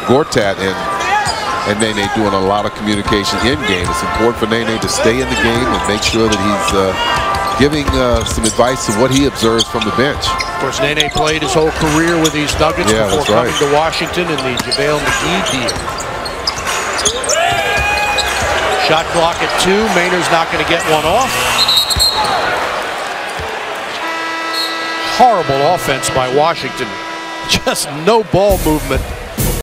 Gortat and Nene doing a lot of communication in game. It's important for Nene to stay in the game and make sure that he's giving some advice of what he observes from the bench. Of course, Nene played his whole career with these Nuggets before coming to Washington in the JaVale McGee deal. Shot clock at 2. Maynard's not going to get one off. Horrible offense by Washington. Just no ball movement